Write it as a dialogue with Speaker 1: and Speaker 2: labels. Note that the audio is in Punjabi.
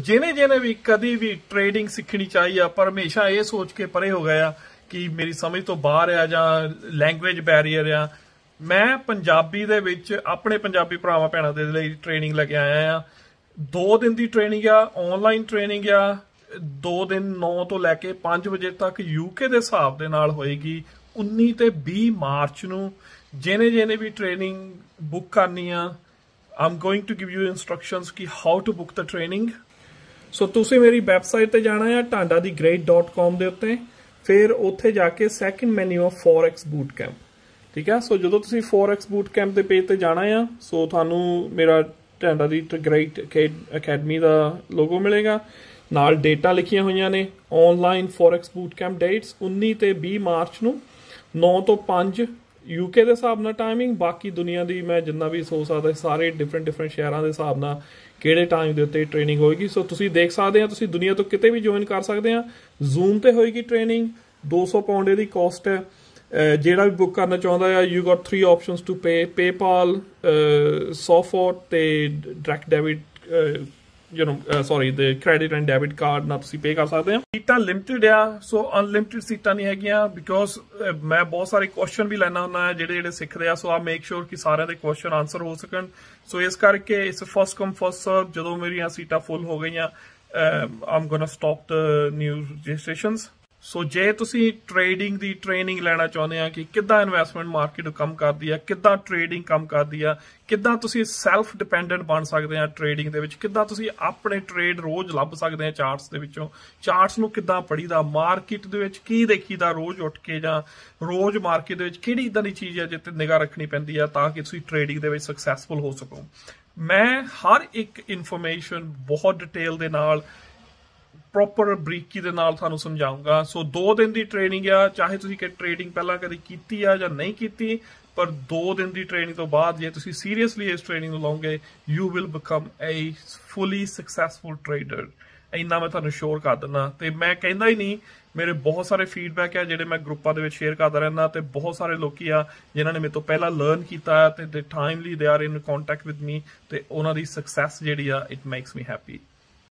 Speaker 1: ਜਿਹਨੇ ਜਿਹਨੇ ਵੀ ਕਦੀ ਵੀ ਟ੍ਰੇਡਿੰਗ ਸਿੱਖਣੀ ਚਾਹੀ ਆ ਪਰ ਹਮੇਸ਼ਾ ਇਹ ਸੋਚ ਕੇ ਪਰੇ ਹੋ ਗਿਆ ਕਿ ਮੇਰੀ ਸਮਝ ਤੋਂ ਬਾਹਰ ਆ ਜਾਂ ਲੈਂਗੁਏਜ ਬੈਰੀਅਰ ਆ, ਮੈਂ ਪੰਜਾਬੀ ਦੇ ਵਿੱਚ ਆਪਣੇ ਪੰਜਾਬੀ ਭਰਾਵਾਂ ਭੈਣਾਂ ਦੇ ਲਈ ਟ੍ਰੇਨਿੰਗ ਲੈ ਕੇ ਆਇਆ ਆ। 2 ਦਿਨ ਦੀ ਟ੍ਰੇਨਿੰਗ ਆ, ਆਨਲਾਈਨ ਟ੍ਰੇਨਿੰਗ ਆ। 2 ਦਿਨ 9 ਤੋਂ ਲੈ ਕੇ 5 ਵਜੇ ਤੱਕ ਯੂਕੇ ਦੇ ਹਿਸਾਬ ਦੇ ਨਾਲ ਹੋਏਗੀ। 19 ਤੇ 20 ਮਾਰਚ ਨੂੰ ਜਿਹਨੇ ਜਿਹਨੇ ਵੀ ਟ੍ਰੇਨਿੰਗ ਬੁੱਕ ਕਰਨੀ ਆ, I'm going to give you instructions ਕਿ how to book the training। ਸੋ ਤੁਸੀਂ ਮੇਰੀ ਵੈਬਸਾਈਟ ਤੇ ਜਾਣਾ ਆ dhanda.com ਦੇ ਉੱਤੇ, ਫਿਰ ਉੱਥੇ ਜਾ ਕੇ ਸੈਕੰਡ ਮੈਨੂ ਆ Forex Bootcamp, ਠੀਕ ਹੈ। ਸੋ ਜਦੋਂ ਤੁਸੀਂ Forex Bootcamp ਦੇ ਪੇਜ ਤੇ ਜਾਣਾ ਆ, ਸੋ ਤੁਹਾਨੂੰ ਮੇਰਾ ਢਾਂਡਾ ਦੀ ਗ੍ਰੇਟ ਅਕੈਡਮੀ ਦਾ ਲੋਗੋ ਮਿਲੇਗਾ, ਨਾਲ ਡੇਟਾ ਲਿਖੀਆਂ ਹੋਈਆਂ ਨੇ। ਆਨਲਾਈਨ Forex Bootcamp ਡੇਟਸ 19 ਤੇ 20 ਮਾਰਚ ਨੂੰ 9 ਤੋਂ 5 ਯੂਕੇ ਦੇ ਹਿਸਾਬ ਨਾਲ ਟਾਈਮਿੰਗ, ਬਾਕੀ ਦੁਨੀਆ ਦੀ ਮੈਂ ਜਿੰਨਾ ਵੀ ਹੋ ਸਕਦਾ ਸਾਰੇ ਡਿਫਰੈਂਟ ਸ਼ਹਿਰਾਂ ਦੇ ਹਿਸਾਬ ਨਾਲ ਕਿਹੜੇ ਟਾਈਮ ਦੇ ਉੱਤੇ ਟ੍ਰੇਨਿੰਗ ਹੋਏਗੀ। ਸੋ ਤੁਸੀਂ ਦੇਖ ਸਕਦੇ ਆ, ਤੁਸੀਂ ਦੁਨੀਆ ਤੋਂ ਕਿਤੇ ਵੀ ਜੁਆਇਨ ਕਰ ਸਕਦੇ ਆ। ਜ਼ੂਮ ਤੇ ਹੋਏਗੀ ਟ੍ਰੇਨਿੰਗ, 200 ਪਾਉਂਡ ਇਹਦੀ ਕਾਸਟ ਹੈ। ਜਿਹੜਾ ਵੀ ਬੁੱਕ ਕਰਨਾ ਚਾਹੁੰਦਾ ਆ, you got 3 options to PayPal, Sofort ਤੇ ਡਾਇਰੈਕਟ ਡੈਬਿਟ ਸੌਰੀ ਦੇ ਕ੍ਰੈਡਿਟ ਐਂਡ ਡੈਬਿਟ ਕਾਰਡ ਨਾਲ ਤੁਸੀਂ ਪੇ ਕਰ ਸਕਦੇ ਆ। ਸੀਟਾਂ ਲਿਮਿਟਡ ਆ, ਸੋ ਅਨਲਿਮਿਟਡ ਸੀਟਾਂ ਨਹੀਂ ਹੈਗੀਆਂ, ਬਿਕੋਜ਼ ਮੈਂ ਬਹੁਤ ਸਾਰੇ ਕੁਐਸਚਨ ਵੀ ਲੈਣਾ ਹੁੰਦਾ ਜਿਹੜੇ ਸਿੱਖਦੇ ਆ। ਸੋ ਆ ਮੇਕ ਸ਼ੋਰ ਕਿ ਸਾਰਿਆਂ ਦੇ ਕੁਐਸਚਨ ਆਨਸਰ ਹੋ ਸਕਣ। ਸੋ ਇਸ ਕਰਕੇ it's first come first serve. ਜਦੋਂ ਮੇਰੀਆਂ ਸੀਟਾਂ ਫੁੱਲ ਹੋ ਗਈਆਂ, I'm gonna stop the new registrations. So ਜੇ ਤੁਸੀਂ ਟ੍ਰੇਡਿੰਗ ਦੀ ਟ੍ਰੇਨਿੰਗ ਲੈਣਾ ਚਾਹੁੰਦੇ ਆ ਕਿ ਕਿੱਦਾਂ ਇਨਵੈਸਟਮੈਂਟ ਮਾਰਕੀਟ ਕੰਮ ਕਰਦੀ ਆ, ਕਿੱਦਾਂ ਟ੍ਰੇਡਿੰਗ ਕੰਮ ਕਰਦੀ ਆ, ਕਿੱਦਾਂ ਤੁਸੀਂ ਸੈਲਫ ਡਿਪੈਂਡੈਂਟ ਬਣ ਸਕਦੇ ਆ ਟ੍ਰੇਡਿੰਗ ਦੇ ਵਿੱਚ, ਕਿੱਦਾਂ ਤੁਸੀਂ ਆਪਣੇ ਟ੍ਰੇਡ ਰੋਜ਼ ਲੱਭ ਸਕਦੇ ਆ ਚਾਰਟਸ ਦੇ ਵਿੱਚੋਂ, ਚਾਰਟਸ ਨੂੰ ਕਿੱਦਾਂ ਪੜੀਦਾ, ਮਾਰਕੀਟ ਦੇ ਵਿੱਚ ਕੀ ਦੇਖੀਦਾ ਰੋਜ਼ ਉੱਠ ਕੇ, ਜਾਂ ਰੋਜ਼ ਮਾਰਕੀਟ ਦੇ ਵਿੱਚ ਕਿਹੜੀ ਇਦਾਂ ਦੀ ਚੀਜ਼ ਹੈ ਜਿੱਤੇ ਨਿਗਾਹ ਰੱਖਣੀ ਪੈਂਦੀ ਆ ਤਾਂ ਕਿ ਤੁਸੀਂ ਟ੍ਰੇਡਿੰਗ ਦੇ ਵਿੱਚ ਸਕਸੈਸਫੁਲ ਹੋ ਸਕੋ। ਮੈਂ ਹਰ ਇੱਕ ਇਨਫੋਰਮੇਸ਼ਨ ਬਹੁਤ ਡਿਟੇਲ ਦੇ ਨਾਲ, ਪ੍ਰੋਪਰ ਬਰੀਕੀ ਦੇ ਨਾਲ ਤੁਹਾਨੂੰ ਸਮਝਾਉਂਗਾ। ਸੋ 2 ਦਿਨ ਦੀ ਟ੍ਰੇਨਿੰਗ ਆ, ਚਾਹੇ ਤੁਸੀਂ ਕਿ ਟ੍ਰੇਡਿੰਗ ਪਹਿਲਾਂ ਕਦੀ ਕੀਤੀ ਆ ਜਾਂ ਨਹੀਂ ਕੀਤੀ, ਪਰ 2 ਦਿਨ ਦੀ ਟ੍ਰੇਨਿੰਗ ਤੋਂ ਬਾਅਦ ਜੇ ਤੁਸੀਂ ਸੀਰੀਅਸਲੀ ਇਸ ਟ੍ਰੇਨਿੰਗ ਨੂੰ ਲਓਗੇ, you will become a fully successful trader. ਇੰਨਾ ਮੈਂ ਤੁਹਾਨੂੰ ਸ਼ੋਰ ਕਰ ਦਿੰਦਾ। ਤੇ ਮੈਂ ਕਹਿੰਦਾ ਹੀ ਨਹੀਂ, ਮੇਰੇ ਬਹੁਤ ਸਾਰੇ ਫੀਡਬੈਕ ਆ ਜਿਹੜੇ ਮੈਂ ਗਰੁੱਪਾਂ ਦੇ ਵਿੱਚ ਸ਼ੇਅਰ ਕਰਦਾ ਰਹਿੰਦਾ, ਤੇ ਬਹੁਤ ਸਾਰੇ ਲੋਕੀ ਆ ਜਿਨ੍ਹਾਂ ਨੇ ਮੇਰੇ ਤੋਂ ਪਹਿਲਾਂ ਲਰਨ ਕੀਤਾ ਤੇ timely they are in contact with me, ਤੇ ਉਹਨਾਂ ਦੀ ਸਕਸੈਸ ਜਿਹੜੀ ਆ ਇਟ ਮੇਕਸ ਮੀ ਹੈਪੀ।